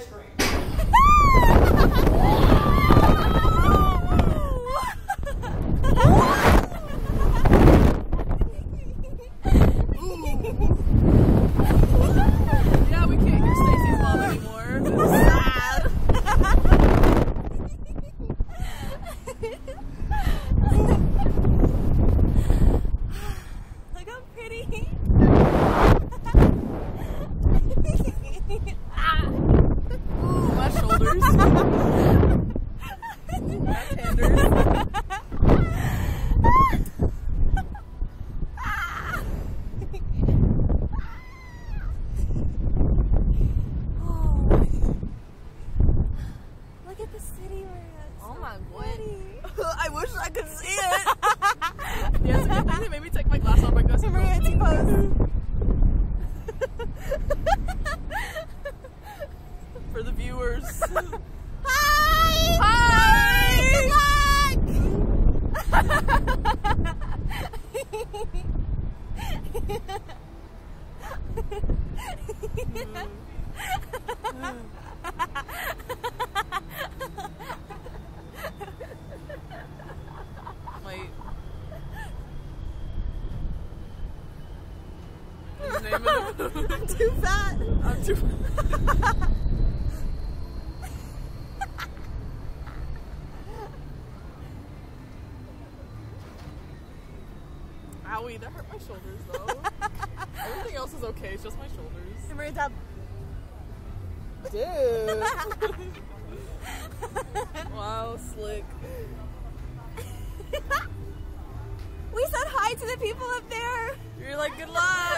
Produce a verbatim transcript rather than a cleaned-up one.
ice cream. Yeah, we can't hear Stacy's mom anymore. It's sad. Look how pretty. Ooh, my shoulders. My tenders. Look at the city we're at. Oh my Pretty. god. I wish I could see it. Yes, I think they made me take my glass off and go see Maria, T-pose. for the viewers. Hi! Hi! Wait. What's the name of the food? I'm too fat. I'm too Owie, that hurt my shoulders though. Everything else is okay, it's just my shoulders. Hey, Maria, Dab. Dude. Wow, slick. We said hi to the people up there. You're like, good luck.